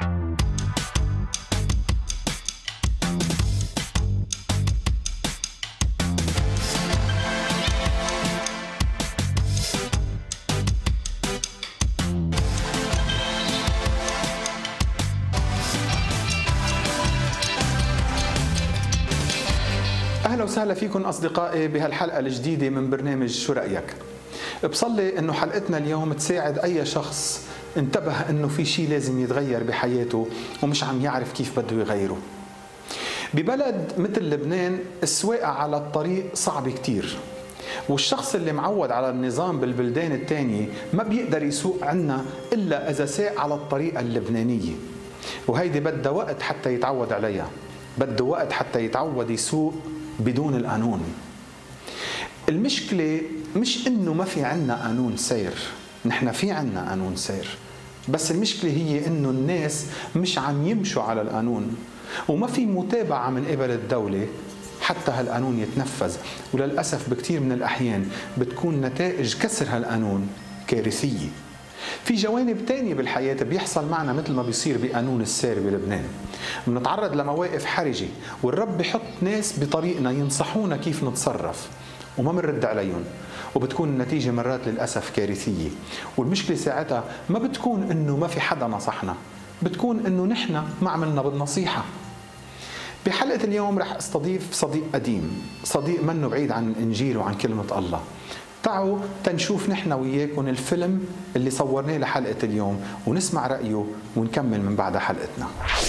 أهلا وسهلا فيكم أصدقائي بهالحلقة الجديدة من برنامج شو رأيك؟ بصلي أنه حلقتنا اليوم تساعد أي شخص انتبه أنه في شيء لازم يتغير بحياته ومش عم يعرف كيف بده يغيره. ببلد مثل لبنان السواقة على الطريق صعب كتير، والشخص اللي معود على النظام بالبلدان التانية ما بيقدر يسوق عنا إلا إذا ساق على الطريقة اللبنانية، وهيدي بدها وقت حتى يتعود عليها، بده وقت حتى يتعود يسوق بدون القانون. المشكلة مش إنه ما في عنا قانون سير، نحن في عنا قانون سير، بس المشكلة هي إنه الناس مش عم يمشوا على القانون، وما في متابعة من قبل الدولة حتى هالقانون يتنفذ، وللأسف بكتير من الأحيان بتكون نتائج كسر هالقانون كارثية. في جوانب تانية بالحياة بيحصل معنا مثل ما بيصير بقانون السير بلبنان، بنتعرض لمواقف حرجة والرب بيحط ناس بطريقنا ينصحونا كيف نتصرف وما منرد عليهم، وبتكون النتيجة مرات للأسف كارثية. والمشكلة ساعتها ما بتكون إنه ما في حدا نصحنا، بتكون إنه نحن ما عملنا بالنصيحة. بحلقة اليوم رح استضيف صديق قديم، صديق منه بعيد عن الإنجيل وعن كلمة الله. تعالوا تنشوف نحن وياكم الفيلم اللي صورناه لحلقة اليوم ونسمع رأيه ونكمل من بعد حلقتنا.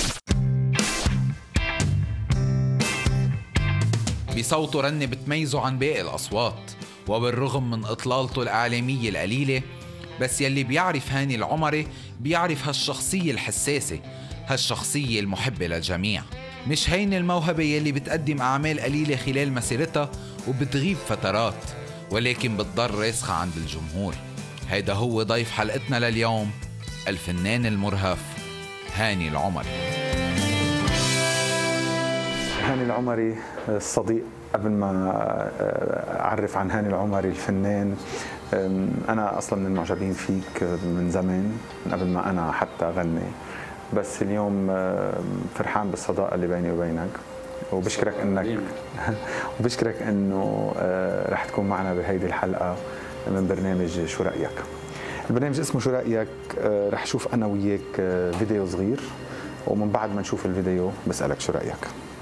بصوته رنة بتميزه عن باقي الأصوات، وبالرغم من إطلالته الإعلامية القليلة، بس يلي بيعرف هاني العمري بيعرف هالشخصية الحساسة، هالشخصية المحبة للجميع. مش هين الموهبة يلي بتقدم أعمال قليلة خلال مسيرتها وبتغيب فترات، ولكن بتضل راسخة عند الجمهور. هيدا هو ضيف حلقتنا لليوم، الفنان المرهف هاني العمري. هاني العمري الصديق، قبل ما أعرف عن هاني العمري الفنان، أنا أصلا من المعجبين فيك من زمان، من قبل ما أنا حتى أغني، بس اليوم فرحان بالصداقة اللي بيني وبينك، وبشكرك انه رح تكون معنا بهيدي الحلقه من برنامج شو رايك. البرنامج اسمه شو رايك، رح اشوف انا وياك فيديو صغير، ومن بعد ما نشوف الفيديو بسالك شو رايك.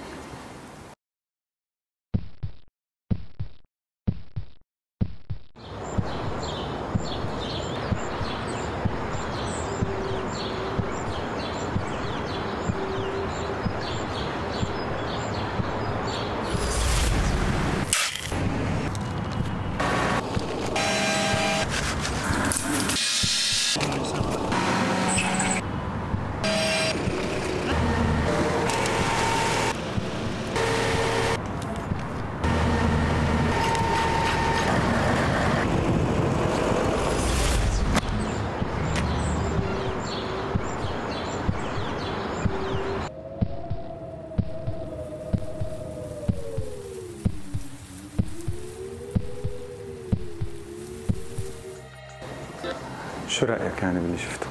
شو رأيك يعني باللي شفته؟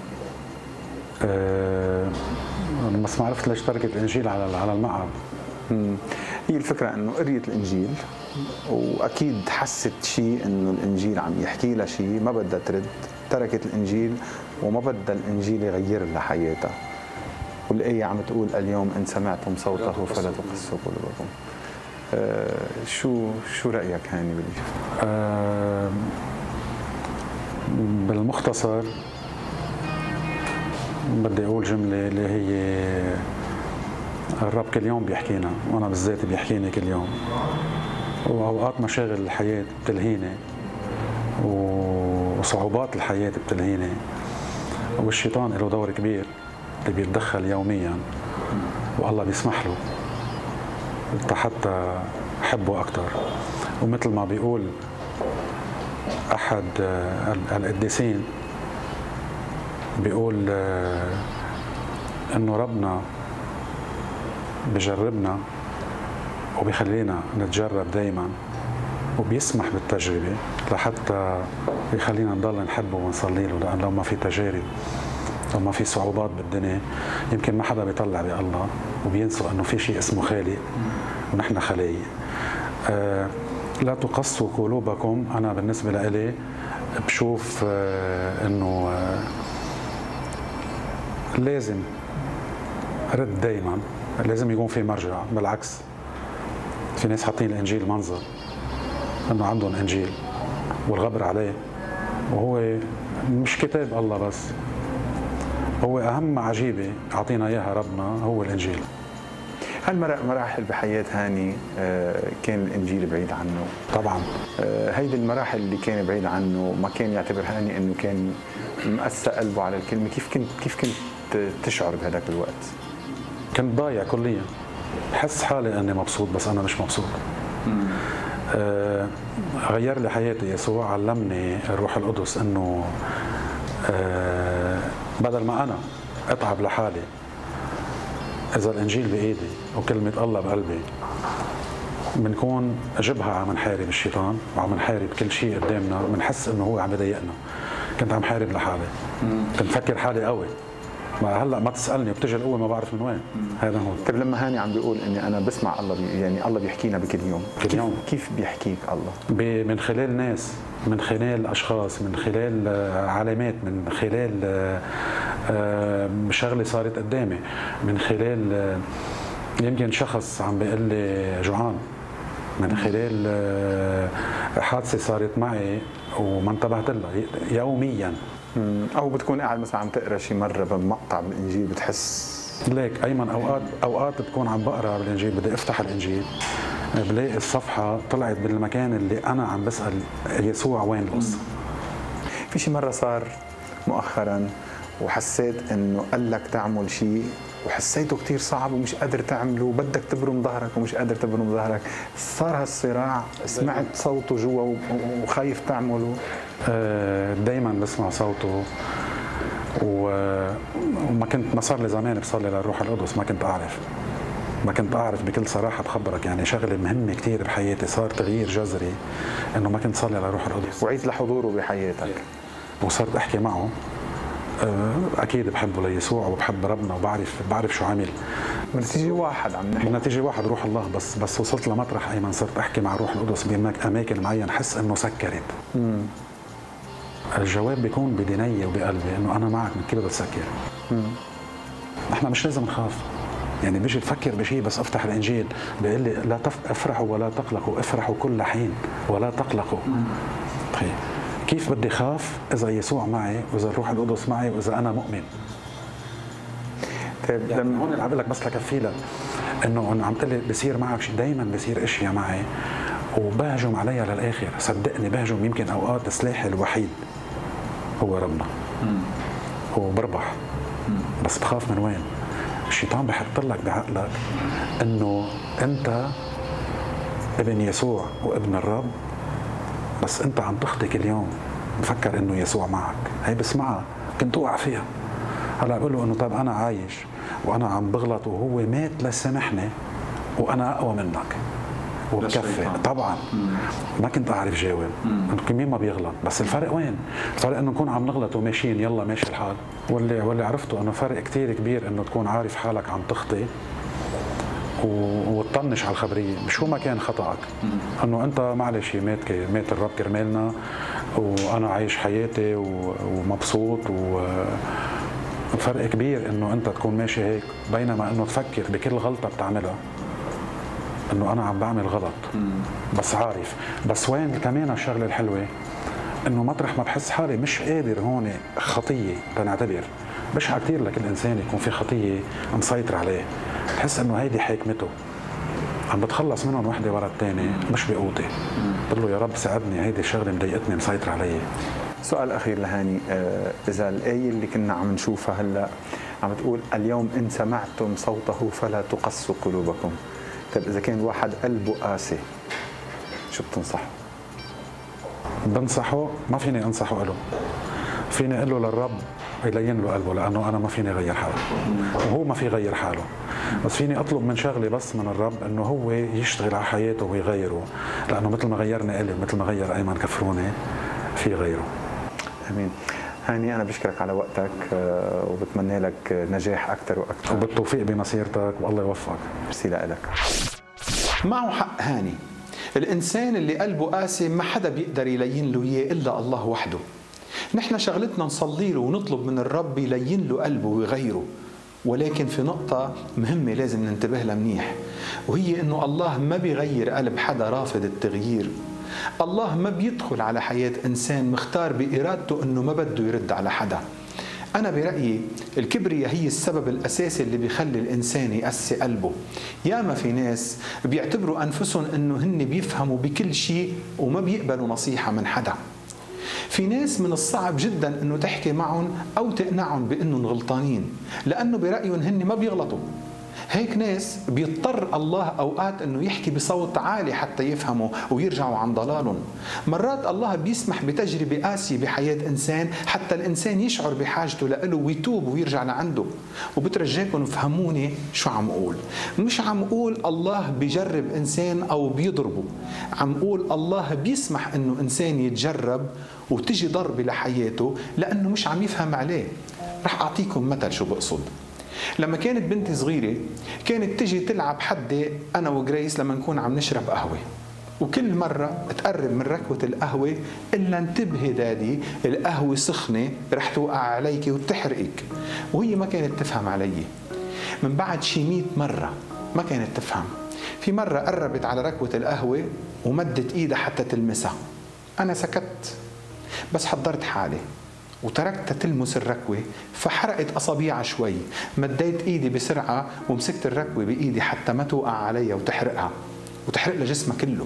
بس ما عرفت ليش تركت الإنجيل على المقعد. هي الفكرة إنه قريت الإنجيل وأكيد حست شيء إنه الإنجيل عم يحكي لها شيء، ما بدها ترد، تركت الإنجيل وما بدها الإنجيل يغير لها حياتها. والآية عم تقول اليوم إن سمعتم صوته فلا تقسوا قلوبكم. شو رأيك هاني باللي شفته؟ بالمختصر بدي أقول جملة اللي هي الرب كل يوم بيحكينا، وأنا بالذات بيحكيني كل يوم، وأوقات مشاغل الحياة بتلهيني وصعوبات الحياة بتلهيني، والشيطان له دور كبير اللي بيتدخل يوميا، والله بيسمح له حتى أحبه أكتر. ومثل ما بيقول أحد القديسين، بيقول إنه ربنا بجربنا وبيخلينا نتجرب دايما، وبيسمح بالتجربة لحتى يخلينا نضل نحبه ونصلي له، لأن لو ما في تجارب وما في صعوبات بالدنيا يمكن ما حدا بيطلع بالله وبينسوا انه في شيء اسمه خالق ونحن خلايق. لا تقسوا قلوبكم. انا بالنسبه لي بشوف انه لازم رد دائما، لازم يكون في مرجع. بالعكس في ناس حاطين الانجيل منظر انه عندهم انجيل والغبر عليه، وهو مش كتاب الله بس، هو اهم عجيبه اعطينا اياها ربنا هو الانجيل. هل مراحل بحياة هاني كان الانجيل بعيد عنه؟ طبعا. هيدي المراحل اللي كان بعيد عنه ما كان يعتبر هاني انه كان مأسى قلبه على الكلمه، كيف كنت تشعر بهذاك الوقت؟ كنت ضايع كليا، بحس حالي اني مبسوط بس انا مش مبسوط. غير لي حياتي يسوع، علمني الروح القدس انه بدل ما انا اتعب لحالي، اذا الانجيل بايدي وكلمه الله بقلبي بنكون جبهه عم نحارب الشيطان وعم نحارب كل شيء قدامنا، بنحس انه هو عم يضايقنا. كنت عم حارب لحالي، كنت مفكر حالي قوي، ما هلا ما تسالني وبتجي القوه ما بعرف من وين. هذا هو. طيب لما هاني عم بيقول اني انا بسمع الله يعني الله بيحكينا بكل يوم، كيف بيحكيك الله؟ من خلال ناس، من خلال اشخاص، من خلال علامات، من خلال شغله صارت قدامي، من خلال يمكن شخص عم بيقول لي جوعان، من خلال حادثه صارت معي وما انتبهت لها يوميا. او بتكون قاعد مثلا عم تقرا شي مره بمقطع بالانجيل بتحس ليك ايمن اوقات بتكون عم بقرا بالانجيل، بدي افتح الانجيل بلاقي الصفحه طلعت بالمكان اللي انا عم بسال يسوع وين القصه. في شي مره صار مؤخرا وحسيت انه قال لك تعمل شيء وحسيته كثير صعب ومش قادر تعمله وبدك تبرم ظهرك ومش قادر تبرم ظهرك، صار هالصراع، سمعت صوته جوا وخايف تعمله؟ دايما بسمع صوته وما كنت، ما صار لي زمان بصلي للروح القدس، ما كنت اعرف بكل صراحه بخبرك، يعني شغله مهمه كثير بحياتي، صار تغيير جذري انه ما كنت صلي للروح القدس وعيت لحضوره بحياتك وصرت احكي معه. اكيد بحبه ليسوع وبحب ربنا وبعرف شو عمل. من نتيجه واحد عم نحكي، من نتيجه واحد روح الله. بس وصلت لمطرح ايمن صرت احكي مع الروح القدس باماكن معين حس انه سكرت. الجواب بيكون بديني وبقلبي انه انا معك من كل بتسكر. نحن مش لازم نخاف، يعني بيجي تفكر بشيء بس افتح الانجيل بيقول لي لا افرحوا ولا تقلقوا، افرحوا كل حين ولا تقلقوا. طيب كيف بدي خاف اذا يسوع معي واذا الروح القدس معي واذا انا مؤمن؟ طيب يعني هون اللي عم بقول لك بس لكفي لك انه عم تقول لي بصير معك شيء، دائما بصير اشياء معي وبهجم عليها للاخر، صدقني بهجم. يمكن اوقات سلاحي الوحيد هو ربنا وبربح، بس بخاف من وين؟ الشيطان بحط لك بعقلك انه انت ابن يسوع وابن الرب، بس انت عم تخطي كل يوم مفكر انه يسوع معك. هي بسمعها كنت اوقع فيها. هلا بقول له انه طيب انا عايش وانا عم بغلط وهو مات لسامحني وانا اقوى منك وبكفي. طبعا ما كنت اعرف جاوب انه مين ما بيغلط، بس الفرق وين؟ الفرق انه نكون عم نغلط وماشيين يلا ماشي الحال، واللي عرفته انه فرق كثير كبير انه تكون عارف حالك عم تخطي وتطنش على الخبريه، شو ما كان خطأك، انه انت معلش مات الرب كرمالنا وانا عايش حياتي ومبسوط فرق كبير انه انت تكون ماشي هيك، بينما انه تفكر بكل غلطه بتعملها انه انا عم بعمل غلط بس عارف. بس وين كمان الشغله الحلوه انه مطرح ما بحس حالي مش قادر هون خطيه تنعتبر، بشع كثير لكل انسان يكون في خطيه مسيطر عليه، بحس انه هيدي حاكمته عم بتخلص منهم وحده ورا الثانيه مش بقوتي، بقول له يا رب ساعدني هيدي الشغله مضايقتني مسيطر علي. سؤال اخير لهاني، اذا الايه اللي كنا عم نشوفها هلا عم تقول اليوم ان سمعتم صوته فلا تقسوا قلوبكم، طيب اذا كان واحد قلبه قاسي شو بتنصحه؟ بنصحه، ما فيني انصحه له، فيني اقول له للرب يلين له قلبه، لانه انا ما فيني اغير حاله وهو ما في يغير حاله، بس فيني اطلب من شغله بس من الرب انه هو يشتغل على حياته ويغيره، لانه مثل ما غيرني الي مثل ما غير ايمن كفروني في غيره. امين. هاني أنا بشكرك على وقتك وبتمنى لك نجاح أكثر وأكثر وبالتوفيق بمسيرتك والله يوفقك. ميرسي لك. معه حق هاني، الإنسان اللي قلبه قاسي ما حدا بيقدر يلين له إياه إلا الله وحده. نحن شغلتنا نصلي له ونطلب من الرب يلين له قلبه ويغيره، ولكن في نقطة مهمة لازم ننتبه لها منيح، وهي إنه الله ما بيغير قلب حدا رافض التغيير. الله ما بيدخل على حياة إنسان مختار بإرادته إنه ما بده يرد على حدا. أنا برأيي الكبرياء هي السبب الأساسي اللي بيخلي الإنسان يقسي قلبه. ياما في ناس بيعتبروا أنفسهم إنه هن بيفهموا بكل شيء وما بيقبلوا نصيحة من حدا. في ناس من الصعب جدا إنه تحكي معهم أو تقنعهم بإنهم غلطانين، لأنه برأيهم هن ما بيغلطوا. هيك ناس بيضطر الله أوقات أنه يحكي بصوت عالي حتى يفهموا ويرجعوا عن ضلالهم. مرات الله بيسمح بتجربة قاسية بحياة إنسان حتى الإنسان يشعر بحاجته له ويتوب ويرجع لعنده. وبترجاكم فهموني شو عم أقول. مش عم أقول الله بيجرب إنسان أو بيضربه، عم أقول الله بيسمح أنه إنسان يتجرب وتجي ضربة لحياته لأنه مش عم يفهم عليه. رح أعطيكم مثل شو بقصد. لما كانت بنتي صغيرة كانت تجي تلعب حدي أنا وجريس لما نكون عم نشرب قهوة، وكل مرة تقرب من ركوة القهوة إلا انتبهي دادي القهوة سخنة رح توقع عليك وتحرقك، وهي ما كانت تفهم علي. من بعد شي 100 مرة ما كانت تفهم. في مرة قربت على ركوة القهوة ومدت إيدها حتى تلمسها. أنا سكت بس حضرت حالي وتركتها تلمس الركوة، فحرقت أصابيعها شوي. مديت إيدي بسرعة ومسكت الركوة بإيدي حتى ما توقع عليها وتحرقها وتحرق لها جسمها كله.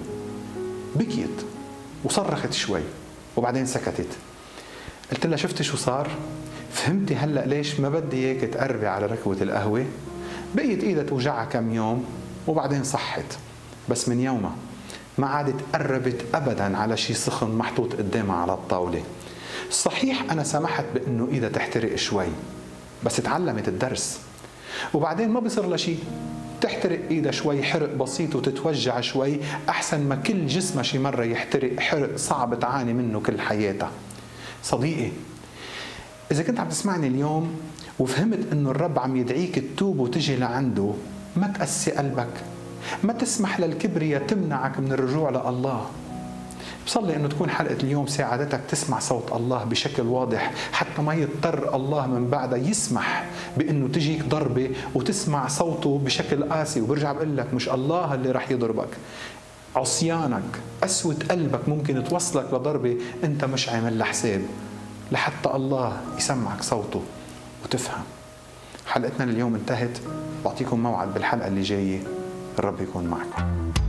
بكيت وصرخت شوي وبعدين سكتت. قلت لها شفتي شو صار؟ فهمتي هلأ ليش ما بدي إياك تقربي على ركوة القهوة؟ بقيت إيدها توجعها كم يوم وبعدين صحت، بس من يومها ما عادت قربت أبدا على شي سخن محطوط قدامها على الطاولة. صحيح أنا سمحت بأنه إيدها تحترق شوي، بس تعلمت الدرس. وبعدين ما بصير لها شيء، تحترق إيدها شوي حرق بسيط وتتوجع شوي أحسن ما كل جسمها شي مرة يحترق حرق صعب تعاني منه كل حياتها. صديقي، إذا كنت عم تسمعني اليوم وفهمت أنه الرب عم يدعيك تتوب وتجي لعنده، ما تقسي قلبك، ما تسمح للكبرياء تمنعك من الرجوع لله. بصلي أنه تكون حلقة اليوم ساعدتك تسمع صوت الله بشكل واضح، حتى ما يضطر الله من بعدها يسمح بأنه تجيك ضربة وتسمع صوته بشكل قاسي. وبرجع بقول لك مش الله اللي رح يضربك، عصيانك قسوة قلبك ممكن توصلك لضربة أنت مش عامل لها حساب، لحتى الله يسمعك صوته وتفهم. حلقتنا اليوم انتهت، بعطيكم موعد بالحلقة اللي جاية. الرب يكون معكم.